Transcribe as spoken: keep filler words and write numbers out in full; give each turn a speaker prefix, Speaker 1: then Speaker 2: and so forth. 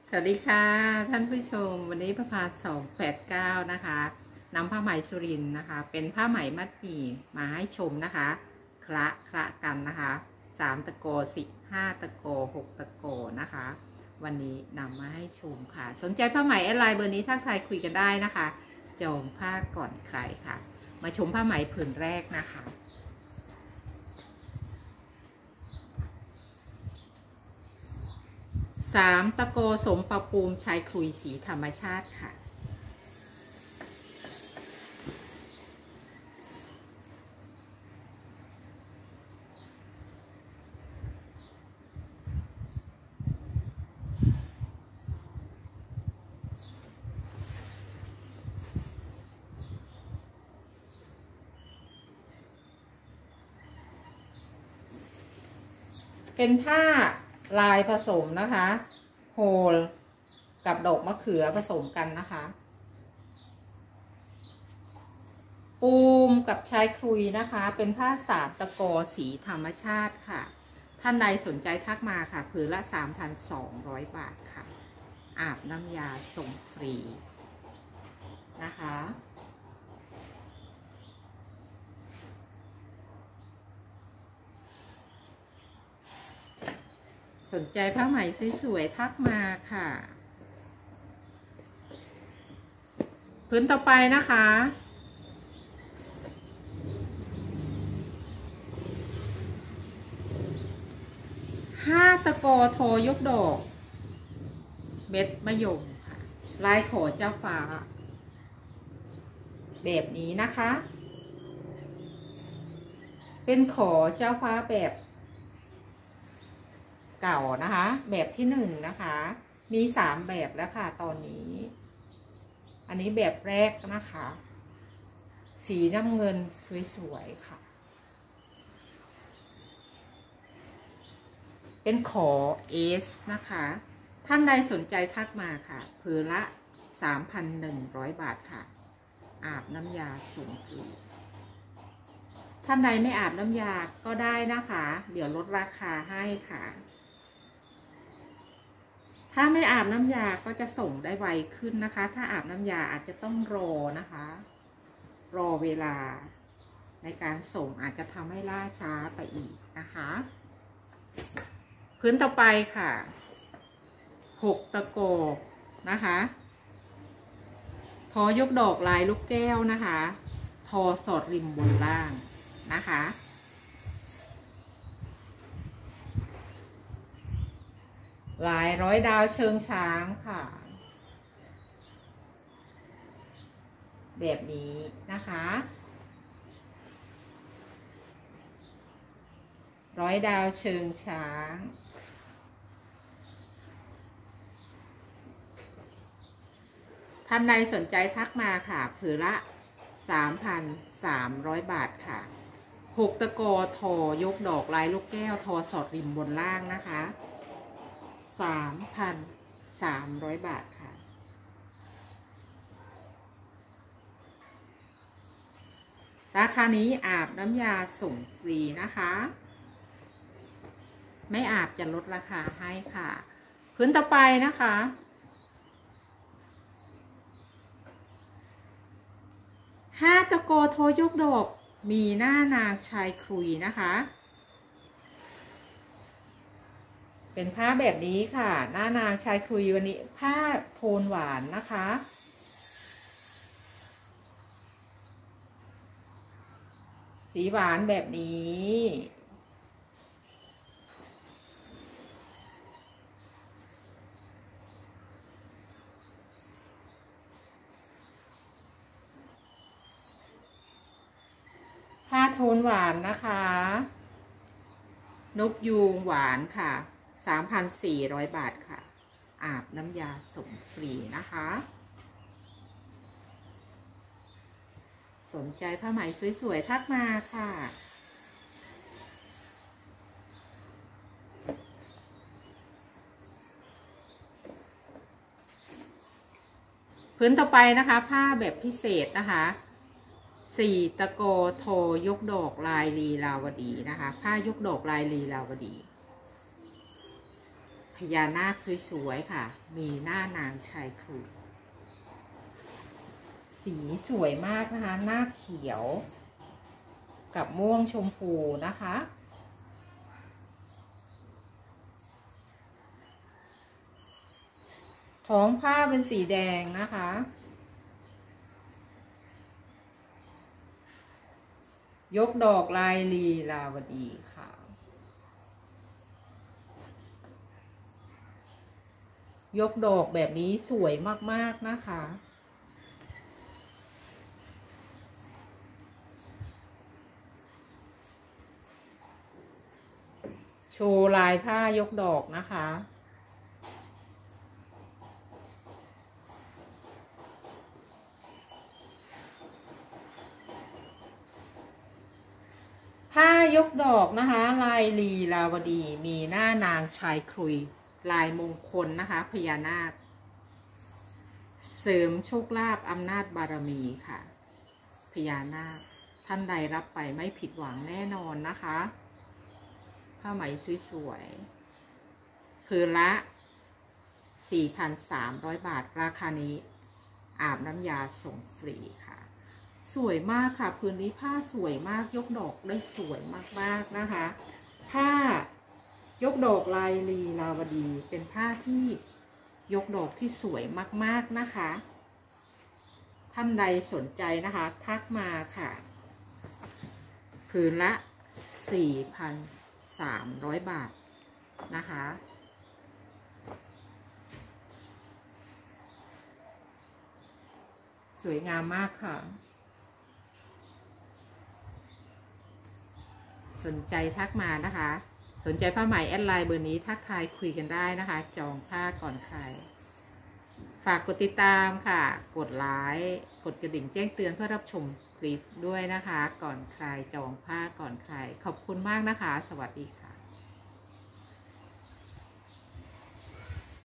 Speaker 1: สวัสดีค่ะท่านผู้ชมวันนี้ประพาสองแปดเก้านะคะนำผ้าไหมสุรินทร์นะคะเป็นผ้าไหมมัดหมี่มาให้ชมนะคะคละคละกันนะคะสามตะโกสิห้าตะโกหกตะโกนะคะวันนี้นำมาให้ชมค่ะสนใจผ้าไหมแอดไลน์เบอร์นี้ทักทายคุยกันได้นะคะจองผ้าก่อนใครค่ะมาชมผ้าไหมผืนแรกนะคะสามตะโกสมประปูมชายคลุยสีธรรมชาติค่ะเป็นผ้าลายผสมนะคะโฮลกับดอกมะเขือผสมกันนะคะปูมกับชายคลุยนะคะเป็นผ้าสามตะกอสีธรรมชาติค่ะท่านใดสนใจทักมาค่ะผืนละ สามพันสองร้อย บาทค่ะอาบน้ำยาส่งฟรีนะคะสนใจผ้าไหมสวยๆทักมาค่ะพื้นต่อไปนะคะห้าตะโกโทยกดอกเม็ดมะยมค่ะลายขอเจ้าฟ้าแบบนี้นะคะเป็นขอเจ้าฟ้าแบบเก่านะคะแบบที่หนึ่งนะคะมีสามแบบแล้วค่ะตอนนี้อันนี้แบบแรกนะคะสีน้ำเงินสวยๆค่ะเป็นขอเอสนะคะท่านใดสนใจทักมาค่ะผืนละ สามพันหนึ่งร้อย บาทค่ะอาบน้ำยาส่งฟรีท่านใดไม่อาบน้ำยาก็ได้นะคะเดี๋ยวลดราคาให้ค่ะถ้าไม่อาบน้ำยาก็จะส่งได้ไวขึ้นนะคะถ้าอาบน้ำยาอาจจะต้องรอนะคะรอเวลาในการส่งอาจจะทำให้ล่าช้าไปอีกนะคะพื้นต่อไปค่ะหกตะโกนะคะทอยกดอกลายลูกแก้วนะคะทอสอดริมบนล่างนะคะลายร้อยดาวเชิงช้างค่ะแบบนี้นะคะร้อยดาวเชิงช้างท่านใดสนใจทักมาค่ะผืนละ สามพันสามร้อย บาทค่ะหกตะโกทอยกดอกลายลูกแก้วทอสอดริมบนล่างนะคะ สามพันสามร้อย บาทค่ะราคานี้อาบน้ำยาส่งฟรีนะคะไม่อาบจะลดราคาให้ค่ะพื้นต่อไปนะคะห้าตะโกโทยกดอกมีหน้านางชายครุยนะคะเป็นผ้าแบบนี้ค่ะหน้านางชายครุยวันนี้ผ้าโทนหวานนะคะสีหวานแบบนี้ผ้าโทนหวานนะคะนกยูงหวานค่ะ สามพันสี่ร้อย บาทค่ะอาบน้ำยาส่งฟรีนะคะสนใจผ้าไหมสวยๆทักมาค่ะพื้นต่อไปนะคะผ้าแบบพิเศษนะคะสี่ตะโกโทยกดอกลายลีลาวดีนะคะผ้ายกดอกลายลีลาวดี ผพญานาคสวยๆค่ะมีหน้านางชายครุยสีสวยมากนะคะหน้าเขียวกับม่วงชมพูนะคะท้องผ้าเป็นสีแดงนะคะยกดอกลายลีลาวดีค่ะยกดอกแบบนี้สวยมากๆนะคะโชว์ลายผ้ายกดอกนะคะผ้ายกดอกนะคะลายลีลาวดีมีหน้านางชายครุยลายมงคลนะคะพญานาคเสริมโชคลาภอำนาจบารมีค่ะพญานาคท่านใดรับไปไม่ผิดหวังแน่นอนนะคะผ้าไหมสวยๆผืนละ สี่พันสามร้อย บาทราคานี้อาบน้ำยาส่งฟรีค่ะสวยมากค่ะพื้นนี้ผ้าสวยมากยกดอกได้สวยมากๆนะคะผ้ายกดอกลายลีลาวดีเป็นผ้าที่ยกดอกที่สวยมากๆนะคะท่านใดสนใจนะคะทักมาค่ะผืนละ สี่พันสามร้อย บาทนะคะสวยงามมากค่ะสนใจทักมานะคะสนใจผ้าไหมแอดไลน์เบอร์นี้ทักทายคุยกันได้นะคะจองผ้าก่อนใครฝากกดติดตามค่ะกดไลค์กดกระดิ่งแจ้งเตือนเพื่อรับชมคลิปด้วยนะคะก่อนใครจองผ้าก่อนใครขอบคุณมากนะคะสวัสดีค่ะ